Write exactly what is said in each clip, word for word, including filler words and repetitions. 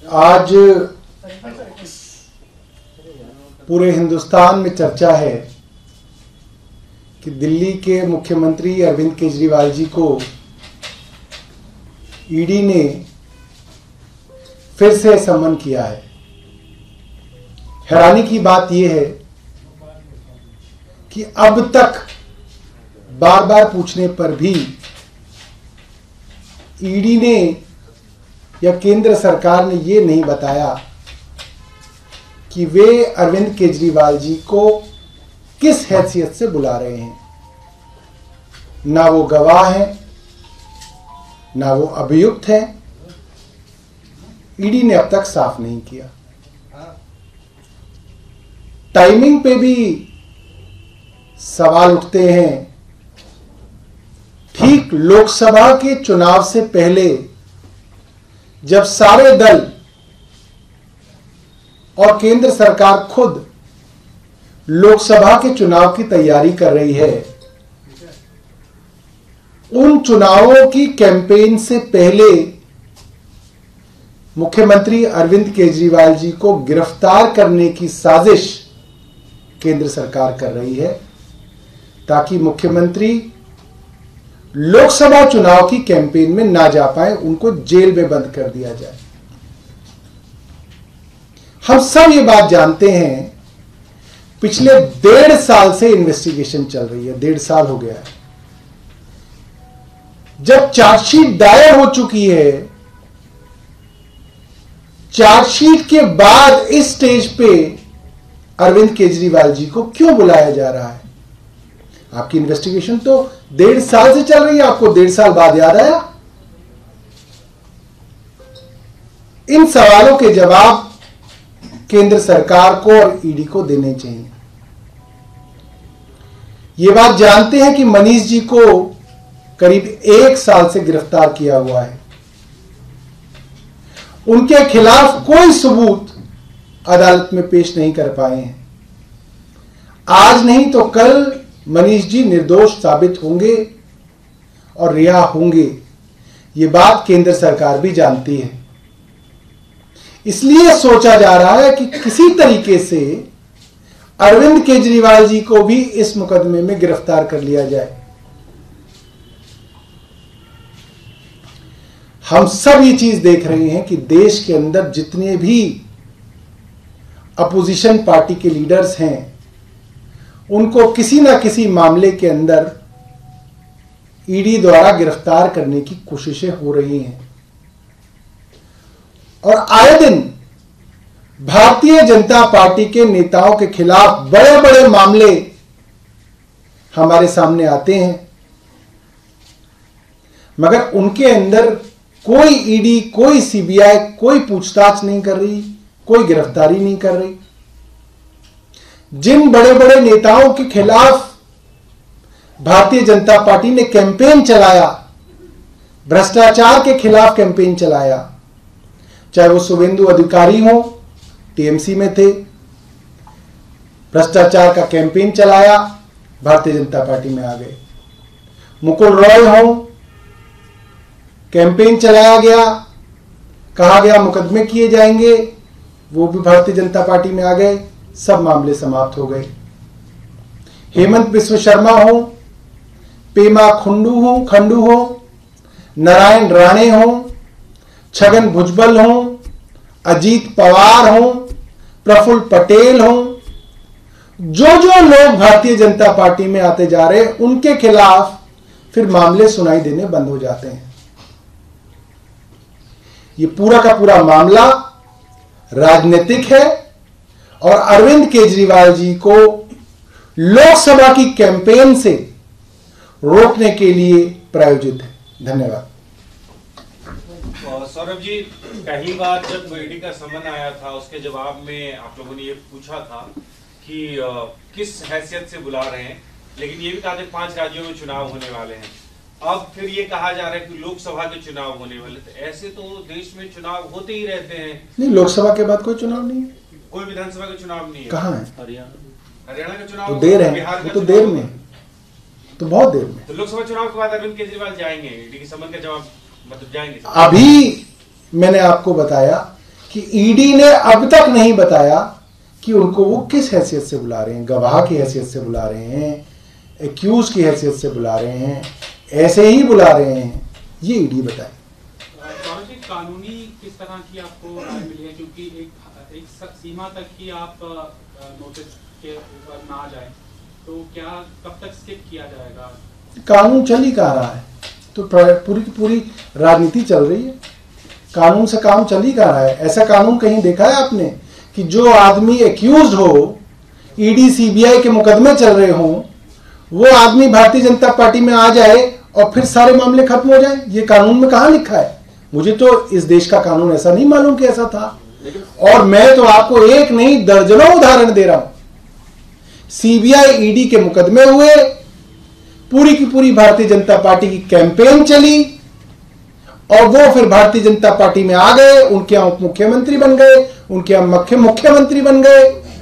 आज पूरे हिंदुस्तान में चर्चा है कि दिल्ली के मुख्यमंत्री अरविंद केजरीवाल जी को ईडी ने फिर से सम्मन किया है। हैरानी की बात यह है कि अब तक बार बार पूछने पर भी ईडी ने या केंद्र सरकार ने यह नहीं बताया कि वे अरविंद केजरीवाल जी को किस हैसियत से बुला रहे हैं। ना वो गवाह हैं, ना वो अभियुक्त हैं। ईडी ने अब तक साफ नहीं किया। टाइमिंग पे भी सवाल उठते हैं। ठीक लोकसभा के चुनाव से पहले जब सारे दल और केंद्र सरकार खुद लोकसभा के चुनाव की तैयारी कर रही है, उन चुनावों की कैंपेन से पहले मुख्यमंत्री अरविंद केजरीवाल जी को गिरफ्तार करने की साजिश केंद्र सरकार कर रही है ताकि मुख्यमंत्री लोकसभा चुनाव की कैंपेन में ना जा पाए, उनको जेल में बंद कर दिया जाए। हम सब ये बात जानते हैं, पिछले डेढ़ साल से इन्वेस्टिगेशन चल रही है। डेढ़ साल हो गया है। जब चार्जशीट दायर हो चुकी है, चार्जशीट के बाद इस स्टेज पे अरविंद केजरीवाल जी को क्यों बुलाया जा रहा है? आपकी इन्वेस्टिगेशन तो डेढ़ साल से चल रही है, आपको डेढ़ साल बाद याद आया? इन सवालों के जवाब केंद्र सरकार को और ईडी को देने चाहिए। ये बात जानते हैं कि मनीष जी को करीब एक साल से गिरफ्तार किया हुआ है। उनके खिलाफ कोई सबूत अदालत में पेश नहीं कर पाए हैं। आज नहीं तो कल मनीष जी निर्दोष साबित होंगे और रिहा होंगे। ये बात केंद्र सरकार भी जानती है। इसलिए सोचा जा रहा है कि किसी तरीके से अरविंद केजरीवाल जी को भी इस मुकदमे में गिरफ्तार कर लिया जाए। हम सब ये चीज देख रहे हैं कि देश के अंदर जितने भी अपोजिशन पार्टी के लीडर्स हैं, उनको किसी ना किसी मामले के अंदर ईडी द्वारा गिरफ्तार करने की कोशिशें हो रही हैं। और आए दिन भारतीय जनता पार्टी के नेताओं के खिलाफ बड़े बड़े मामले हमारे सामने आते हैं, मगर उनके अंदर कोई ईडी, कोई सीबीआई कोई पूछताछ नहीं कर रही, कोई गिरफ्तारी नहीं कर रही। जिन बड़े बड़े नेताओं के खिलाफ भारतीय जनता पार्टी ने कैंपेन चलाया, भ्रष्टाचार के खिलाफ कैंपेन चलाया, चाहे वो शुभेंदु अधिकारी हो, टीएमसी में थे, भ्रष्टाचार का कैंपेन चलाया, भारतीय जनता पार्टी में आ गए। मुकुल रॉय हो, कैंपेन चलाया गया, कहा गया मुकदमे किए जाएंगे, वो भी भारतीय जनता पार्टी में आ गए, सब मामले समाप्त हो गए। हेमंत बिस्व शर्मा हो, पेमा खंडू हो खंडू हो नारायण राणे हो, छगन भुजबल हो, अजीत पवार हो, प्रफुल्ल पटेल हो, जो जो लोग भारतीय जनता पार्टी में आते जा रहे हैं, उनके खिलाफ फिर मामले सुनाई देने बंद हो जाते हैं। ये पूरा का पूरा मामला राजनीतिक है और अरविंद केजरीवाल जी को लोकसभा की कैंपेन से रोकने के लिए प्रायोजित है। धन्यवाद। सौरभ जी, पहली बार जब ईडी का सम्मन आया था, उसके जवाब में आप लोगों ने ये पूछा था कि आ, किस हैसियत से बुला रहे हैं, लेकिन ये भी कहा था कि पांच राज्यों में चुनाव होने वाले हैं। अब फिर ये कहा जा रहा है कि लोकसभा के चुनाव होने वाले, तो ऐसे तो देश में चुनाव होते ही रहते हैं। नहीं, लोकसभा के बाद कोई चुनाव नहीं है, कोई विधानसभा का चुनाव नहीं है। कहाँ है? हरियाणा हरियाणा का चुनाव तो देर है, बिहार का तो देर में, तो बहुत देर में। तो लोकसभा चुनाव के बाद अरविंद केजरीवाल जाएंगे, ईडी के सम्मन का जवाब मतलब जाएंगे। अभी मैंने आपको बताया कि ईडी ने अब तक नहीं बताया कि उनको वो किस हैसियत से बुला रहे हैं, गवाह की हैसियत से बुला रहे हैं, एक्यूज की हैसियत से बुला रहे हैं, ऐसे ही बुला रहे हैं, ये ईडी बताए। कानूनी किस तरह की आपको राय मिली है, क्योंकि एक एक सीमा तक ही आप नोटिस के ऊपर ना आ जाए, तो क्या कब तक स्किप किया जाएगा? कानून चल ही कहा रहा है, तो पूरी की पूरी राजनीति चल रही है, कानून से काम चल ही कहा रहा है। ऐसा कानून कहीं देखा है आपने कि जो आदमी एक्यूज हो, ईडी सीबीआई के मुकदमे चल रहे हों, वो आदमी भारतीय जनता पार्टी में आ जाए और फिर सारे मामले खत्म हो जाए? ये कानून में कहां लिखा है? मुझे तो इस देश का कानून ऐसा नहीं मालूम कि ऐसा था। और मैं तो आपको एक नहीं दर्जनों उदाहरण दे रहा हूं। सीबीआई ईडी के मुकदमे हुए, पूरी की पूरी भारतीय जनता पार्टी की कैंपेन चली और वो फिर भारतीय जनता पार्टी में आ गए, उनके यहां उप मुख्यमंत्री बन गए, उनके यहां मुख्य मुख्यमंत्री बन गए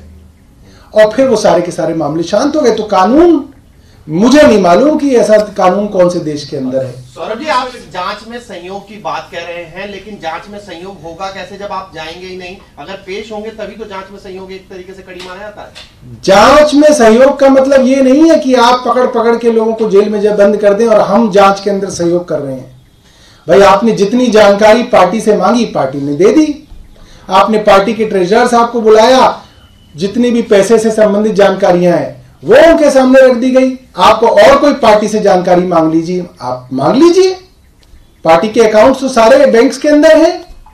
और फिर वो सारे के सारे मामले शांत हो गए। तो कानून, मुझे नहीं मालूम कि ऐसा कानून कौन से देश के अंदर है। सौरभ जी, आप जांच में सहयोग की बात कह रहे हैं, लेकिन जांच में सहयोग होगा कैसे जब आप जाएंगे ही नहीं? अगर पेश होंगे तभी तो जांच में सहयोग एक तरीके से कड़ी माना जाता है। जांच में सहयोग का मतलब ये नहीं है कि आप पकड़ पकड़ के लोगों को जेल में जब बंद कर दें और हम जांच के अंदर सहयोग कर रहे हैं। भाई, आपने जितनी जानकारी पार्टी से मांगी, पार्टी ने दे दी। आपने पार्टी के ट्रेजरर साहब को बुलाया, जितनी भी पैसे से संबंधित जानकारियां हैं वो उनके सामने रख दी गई। आपको और कोई पार्टी से जानकारी मांग लीजिए, आप मांग लीजिए। पार्टी के अकाउंट्स तो सारे बैंक्स के अंदर हैं।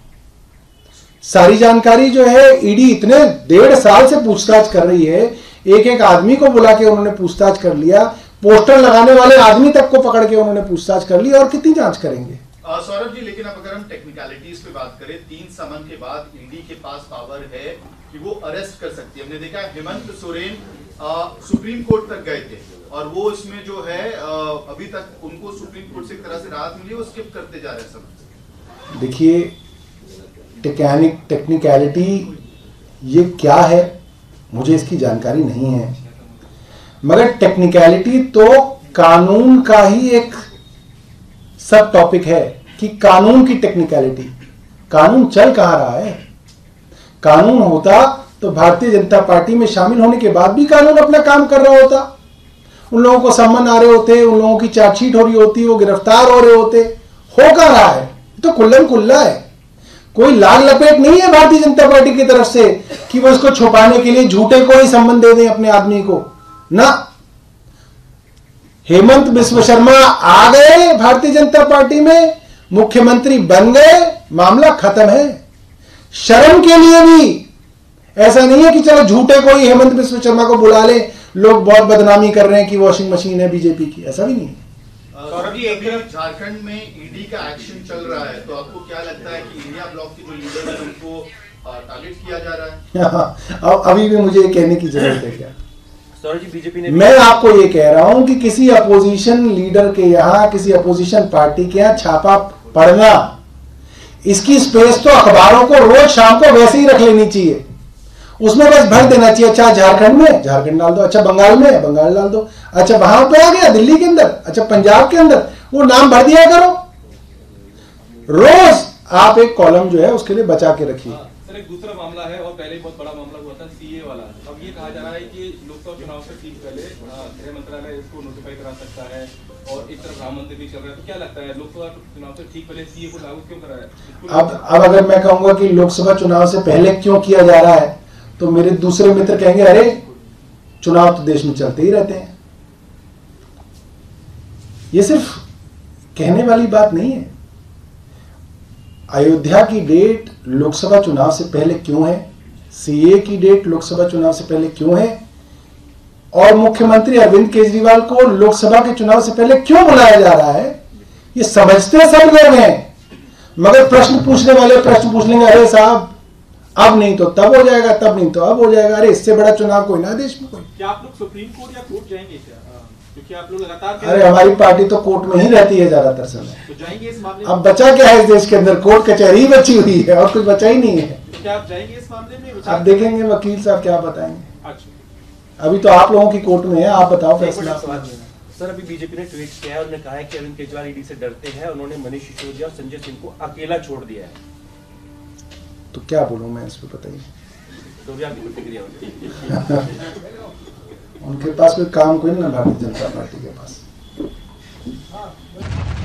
सारी जानकारी जो है ईडी इतने डेढ़ साल से पूछताछ कर रही है, एक एक आदमी को बुला के उन्होंने पूछताछ कर लिया, पोस्टर लगाने वाले आदमी तक को पकड़ के उन्होंने पूछताछ कर ली, और कितनी जांच करेंगे? सौरभ जी, लेकिन अब अगर हम टेक्निकलिटीज पे बात करें, तीन समन के बाद ईडी के पास पावर है कि वो अरेस्ट कर सकती है। हमने देखा हेमंत सोरेन सुप्रीम कोर्ट तक गए थे और वो इसमें जो है आ, अभी तक उनको सुप्रीम कोर्ट से एक तरह से राहत मिली, वो स्किप करते जा रहे हैं समझ। देखिए, टेक्निक टेक्निकलिटी ये क्या है मुझे इसकी जानकारी नहीं है, मगर टेक्निकलिटी तो कानून का ही एक सब टॉपिक है कि कानून की टेक्निकलिटी। कानून चल कहां रहा है? कानून होता तो भारतीय जनता पार्टी में शामिल होने के बाद भी कानून अपना काम कर रहा होता। उन लोगों को सम्मन आ रहे होते, उन लोगों की चार्जशीट हो रही होती, वो गिरफ्तार हो रहे होते। हो क्या रहा है? तो खुल्लम खुल्ला है, कोई लाल लपेट नहीं है भारतीय जनता पार्टी की तरफ से कि वो इसको छुपाने के लिए झूठे को ही सम्मन दे दें अपने आदमी को ना। हेमंत बिस्व शर्मा आ गए भारतीय जनता पार्टी में, मुख्यमंत्री बन गए, मामला खत्म है। शर्म के लिए भी ऐसा नहीं है कि चलो झूठे को ही हेमंत बिस्व शर्मा को बुला ले, लोग बहुत बदनामी कर रहे हैं कि वॉशिंग मशीन है बीजेपी की, ऐसा भी नहीं है। सौरभ जी, एक तरफ झारखंड में ईडी का एक्शन चल रहा है, तो आपको क्या लगता है कि इंडिया ब्लॉक के जो लीडर है उनको टारगेट किया जा रहा है? अब अभी भी मुझे कहने की जरूरत है क्या? सौरभ जी, बीजेपी ने, मैं आपको ये कह रहा हूं कि किसी अपोजिशन लीडर के यहाँ, किसी अपोजिशन पार्टी के यहाँ छापा पड़ना, इसकी स्पेस तो अखबारों को रोज शाम को वैसे ही रख लेनी चाहिए। उसमें बस भर देना चाहिए, अच्छा झारखंड में झारखंड डाल दो, अच्छा बंगाल में बंगाल डाल दो, अच्छा वहां पे आ गया दिल्ली के अंदर, अच्छा पंजाब के अंदर, वो नाम भर दिया करो। रोज आप एक कॉलम जो है उसके लिए बचा के रखिए। सर, एक दूसरा मामला है और पहले बहुत बड़ा मामला हुआ था सीए वाला। अब ये कहा जा रहा है कि लोकसभा चुनाव से ठीक पहले गृह मंत्रालय इसको नोटिफाई करा सकता है और एक तरफ राम मंदिर भी चल रहा है। तो क्या लगता है, लोकसभा चुनाव से ठीक पहले सीए को लागू क्यों कराया? अब अब अगर मैं कहूंगा कि लोकसभा चुनाव से पहले क्यों किया जा रहा है, तो मेरे दूसरे मित्र कहेंगे अरे चुनाव तो देश में चलते ही रहते हैं। ये सिर्फ कहने वाली बात नहीं है। अयोध्या की डेट लोकसभा चुनाव से पहले क्यों है, सीए की डेट लोकसभा चुनाव से पहले क्यों है, और मुख्यमंत्री अरविंद केजरीवाल को लोकसभा के चुनाव से पहले क्यों बुलाया जा रहा है, ये समझते सब लोग हैं। मगर प्रश्न पूछने वाले प्रश्न पूछ लेंगे, अरे साहब अब नहीं तो तब हो जाएगा, तब नहीं तो अब हो जाएगा। अरे इससे बड़ा चुनाव कोई ना देश में कोई। क्या आप लोग सुप्रीम कोर्ट या कोर्ट जाएंगे क्या? क्योंकि आप लोग लगातार, अरे हमारी पार्टी तो कोर्ट में ही रहती है ज्यादातर समय। तो जाएंगे इस मामले में? अब बचा क्या है इस देश के अंदर? कोर्ट कचहरी ही बची हुई है और कुछ बचा ही नहीं है। तो क्या आप जाएंगे इस मामले में? आप देखेंगे वकील साहब क्या बताएंगे। अच्छा, अभी तो आप लोगों की कोर्ट में है, आप बताओ फैसला। सर, अभी बीजेपी ने ट्वीट किया है, उन्होंने कहा है कि अरविंद केजरीवाल ईडी से डरते हैं, उन्होंने मनीष सिसोदिया और संजय सिंह को अकेला छोड़ दिया है। तो क्या बोलूं मैं इस पे, बताइए। तो भी आपकी प्रतिक्रिया होगी। उनके पास कोई काम कोई नहीं ना भारतीय जनता पार्टी के पास।